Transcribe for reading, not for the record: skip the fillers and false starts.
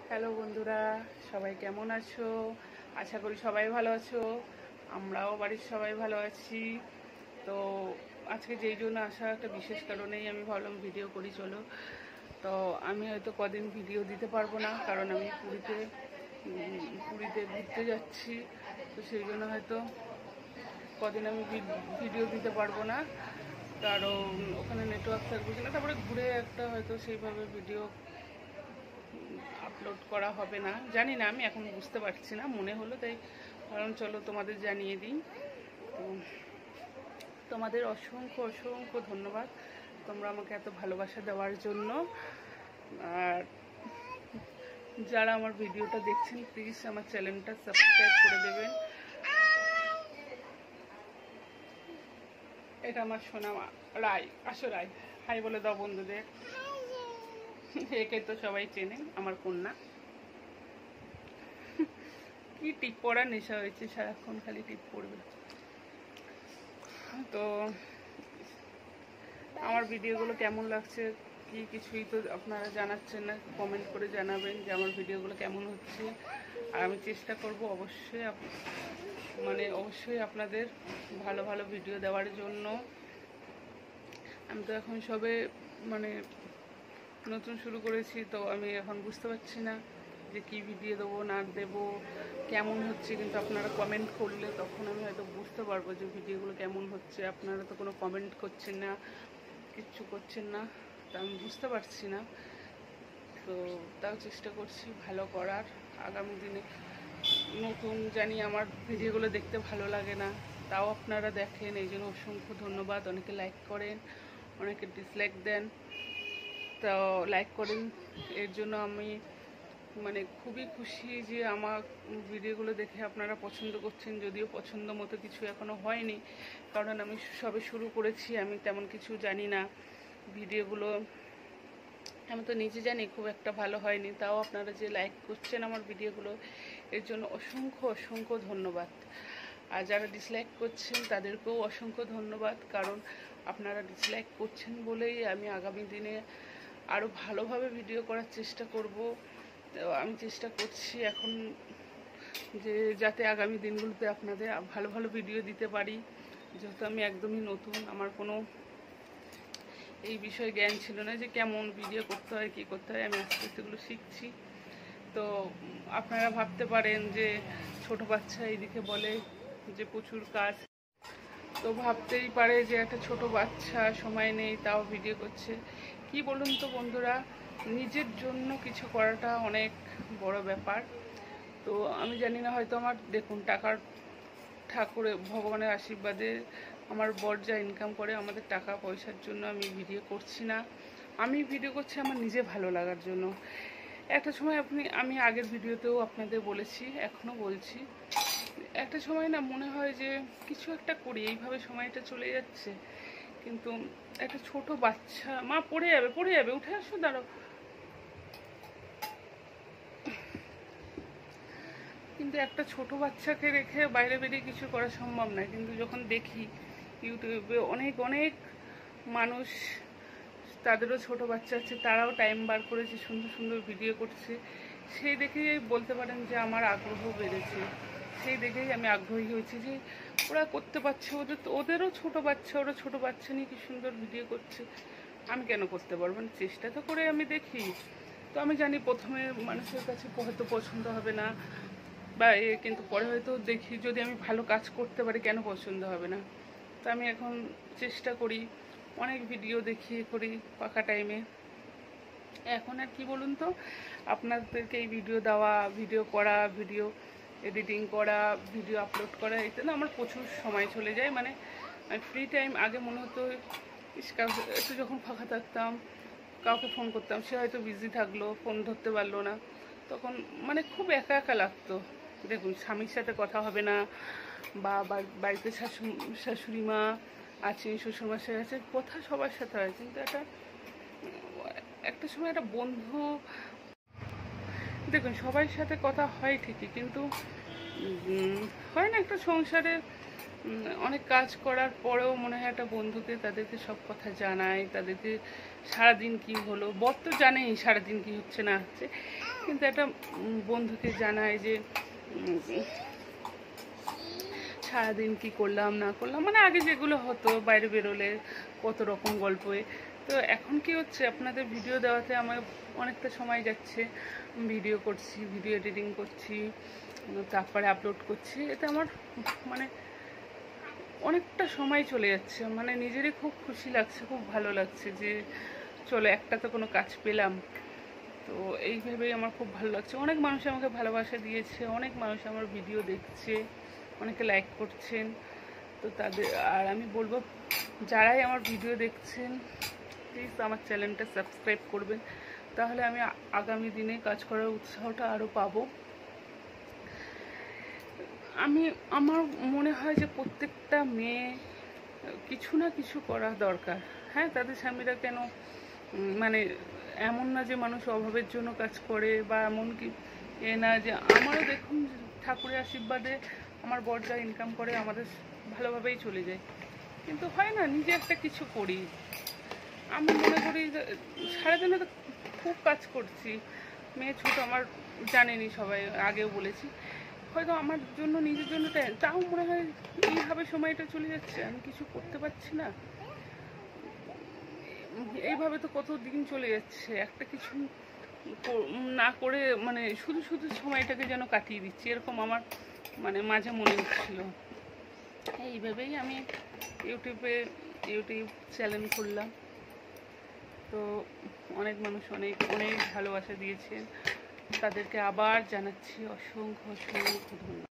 Hello বন্ধুরা, সবাই কেমন আছো? আশা করি সবাই ভালো আছো। আমরাও বাড়ির সবাই ভালো আছি। তো আজকে যেই জন্য আসা, একটা বিশেষ কারণেই আমি ভাবলাম ভিডিও করি। চলো, তো আমি হয়তো কদিন ভিডিও দিতে পারবো না, কারণ আমি পুরীতে ঘুরতে যাচ্ছি। তো সেই জন্য হয়তো কদিন আমি ভিডিও দিতে পারবো না, কারণ ওখানে নেটওয়ার্ক থাকবে কিনা, তারপরে ঘুরে একটা হয়তো সেইভাবে ভিডিও আপলোড করা হবে না, জানি না, আমি এখন বুঝতে পারছি না, মনে হলো তাই কারণ চলো তোমাদের জানিয়ে দিই। তো তোমাদের অসংখ্য অসংখ্য ধন্যবাদ, তোমরা আমাকে এত ভালোবাসা দেওয়ার জন্য। আর যারা আমার ভিডিওটা দেখছেন, প্লিজ আমার চ্যানেলটা সাবস্ক্রাইব করে দেবেন। এটা আমার সোনা রায়, আসো রায়, হাই বলে দাও বন্ধুদের। একে তো সবাই চেনে, আমার কন্যা। কি টিপ পড়ার নেশা হয়েছে, সারাক্ষণ খালি টিপ পড়বে। তো আমার ভিডিওগুলো কেমন লাগছে কি কিছুই তো আপনারা জানাচ্ছেন না, কমেন্ট করে জানাবেন যে আমার ভিডিওগুলো কেমন হচ্ছে। আর আমি চেষ্টা করব অবশ্যই আপনাদের ভালো ভালো ভিডিও দেওয়ার জন্য। আমি তো এখন সবে নতুন শুরু করেছি, তো আমি এখন বুঝতে পারছি না যে কি ভিডিও দেবো না দেবো, কেমন হচ্ছে। কিন্তু আপনারা কমেন্ট করলে তখন আমি হয়তো বুঝতে পারবো যে ভিডিওগুলো কেমন হচ্ছে। আপনারা তো কোনো কমেন্ট করছেন না, কিচ্ছু করছেন না, তা আমি বুঝতে পারছি না। তো তাও চেষ্টা করছি ভালো করার। আগামী দিনে নতুন, জানি আমার ভিডিওগুলো দেখতে ভালো লাগে না, তাও আপনারা দেখেন, এই জন্য অসংখ্য ধন্যবাদ। অনেকে লাইক করেন, অনেকে ডিসলাইক দেন, তো লাইক করেন, এর জন্য আমি খুবই খুশি যে আমার ভিডিওগুলো দেখে আপনারা পছন্দ করছেন। যদিও পছন্দ মতো কিছু এখনও হয়নি, কারণ আমি সবে শুরু করেছি, আমি তেমন কিছু জানি না। ভিডিওগুলো আমি তো নিজে জানি খুব একটা ভালো হয়নি, তাও আপনারা যে লাইক করছেন আমার ভিডিওগুলো, এর জন্য অসংখ্য অসংখ্য ধন্যবাদ। আর যারা ডিসলাইক করছেন তাদেরকেও অসংখ্য ধন্যবাদ, কারণ আপনারা ডিসলাইক করছেন বলেই আমি আগামী দিনে আরও ভালোভাবে ভিডিও করার চেষ্টা করব। তো আমি চেষ্টা করছি এখন যে যাতে আগামী দিনগুলোতে আপনাদের ভালো ভালো ভিডিও দিতে পারি। যেহেতু আমি একদমই নতুন, আমার কোনো এই বিষয়ে জ্ঞান ছিল না যে কেমন ভিডিও করতে হয়, কী করতে হয়, আমি আস্তে আস্তে এগুলো শিখছি। তো আপনারা ভাবতে পারেন যে ছোট বাচ্চা এইদিকে বলে যে প্রচুর কাজ, তো ভাবতেই পারে যে একটা ছোট বাচ্চা সময় নেই তাও ভিডিও করছে। কি বলুন তো বন্ধুরা, নিজের জন্য কিছু করাটা অনেক বড় ব্যাপার। তো আমি জানি না, হয়তো আমার দেখুন ঠাকুরের ভগবানের আশীর্বাদে আমার বর যা ইনকাম করে, আমাদের টাকা পয়সার জন্য আমি ভিডিও করছি না, আমি ভিডিও করছি আমার নিজে ভালো লাগার জন্য। একটা সময় আমি আগের ভিডিওতেও আপনাদের বলেছি, এখনও বলছি, একটা সময় না মনে হয় যে কিছু একটা করি, এইভাবে সময়টা চলে যাচ্ছে। কিন্তু একটা ছোট বাচ্চা, মা পড়ে যাবে, উঠে আসো, দাঁড়াও। কিন্তু একটা ছোট বাচ্চাকে রেখে বাইরে বেরিয়ে কিছু করা সম্ভব নয়। কিন্তু যখন দেখি ইউটিউবে অনেক অনেক মানুষ, তাদেরও ছোট বাচ্চা আছে, তারাও টাইম বার করেছে, সুন্দর সুন্দর ভিডিও করছে, সেই দেখেই বলতে পারেন যে আমার আগ্রহ বেড়েছে। সেই দেখেই আমি আগ্রহী হয়েছি যে ওরা করতে পারছে, ওদেরও ছোট বাচ্চা, ওরা ছোট বাচ্চা নিয়ে কি সুন্দর ভিডিও করছে, আমি কেন করতে পারবো না? চেষ্টা তো করে আমি দেখি। তো আমি জানি প্রথমে মানুষের কাছে হয়তো পছন্দ হবে না বা কিন্তু পরে হয়তো দেখি যদি আমি ভালো কাজ করতে পারি, কেন পছন্দ হবে না? তো আমি এখন চেষ্টা করি, অনেক ভিডিও দেখি করি ফাঁকা টাইমে। এখন আর কি বলুন তো, আপনাদেরকে এই ভিডিও দেওয়া, ভিডিও করা, ভিডিও এডিটিং করা, ভিডিও আপলোড করা, এতে না আমার প্রচুর সময় চলে যায়। আমি ফ্রি টাইম আগে মনে হতো একটু যখন ফাঁকা থাকতাম কাউকে ফোন করতাম, সে হয়তো বিজি থাকলো, ফোন ধরতে পারলো না, তখন খুব একা একা লাগতো। দেখুন, স্বামীর সাথে কথা হবে না, বা বাড়িতে শাশুড়ি মা আছে, শ্বশুরমশাই আছে, কথা সবার সাথে হয়, কিন্তু একটা সময় একটা বন্ধু, দেখুন সবার সাথে কথা হয় ঠিকই, কিন্তু হয় না একটা সংসারে অনেক কাজ করার পরেও মনে হয় একটা বন্ধুকে, তাদেরকে সব কথা জানায়, তাদেরকে সারাদিন কি হলো, বর তো জানেই সারাদিন কি হচ্ছে না হচ্ছে, কিন্তু একটা বন্ধুকে জানাই যে সারাদিন কি করলাম না করলাম, মানে আগে যেগুলো হতো বাইরে বেরোলে কত রকম গল্পে। তো এখন কি হচ্ছে, আপনাদের ভিডিও দেওয়াতে আমার অনেকটা সময় যাচ্ছে, ভিডিও করছি, ভিডিও এডিটিং করছি, তারপরে আপলোড করছি, এতে আমার মানে অনেকটা সময় চলে যাচ্ছে। মানে নিজেরই খুব খুশি লাগছে, খুব ভালো লাগছে যে চলো একটা তো কোনো কাজ পেলাম। তো এইভাবেই আমার খুব ভালো লাগছে। অনেক মানুষ আমাকে ভালোবাসা দিয়েছে, অনেক মানুষ আমার ভিডিও দেখছে, অনেকে লাইক করছেন। তো তাদের আর আমি বলবো, যারাই আমার ভিডিও দেখছেন প্লিজ আমার চ্যানেলটা সাবস্ক্রাইব করবেন, তাহলে আমি আগামী দিনে কাজ করার উৎসাহটা আরও পাবো। আমার মনে হয় যে প্রত্যেকটা মেয়ে কিছু না কিছু করা দরকার। হ্যাঁ, তাদের স্বামীরা কেন মানে এমন না যে মানুষ অভাবের জন্য কাজ করে, বা এমন কি না যে আমারও দেখুন ঠাকুরের আশীর্বাদে আমার বর যা ইনকাম করে আমাদের ভালোভাবেই চলে যায়, কিন্তু হয় না নিজে একটা কিছু করি। আমি মনে করি সারাদিনে তো খুব কাজ করছি, মেয়ে ছোটো আমার জানেনি, সবাই আগেও বলেছি, হয়তো আমার জন্য নিজের জন্য তাও মনে হয় এইভাবে সময়টা চলে যাচ্ছে, আমি কিছু করতে পারছি না। এইভাবে তো কত দিন চলে যাচ্ছে, একটা কিছু না করে মানে শুধু শুধু সময়টাকে যেন কাটিয়ে দিচ্ছি, এরকম আমার মানে মাঝে মনে হচ্ছিল। এইভাবেই আমি ইউটিউব চ্যানেল খুললাম। তো অনেক মানুষ অনেক অনেক ভালোবাসা দিয়েছেন, তাদেরকে আবার জানাচ্ছি অসংখ্য অসংখ্য ধন্যবাদ।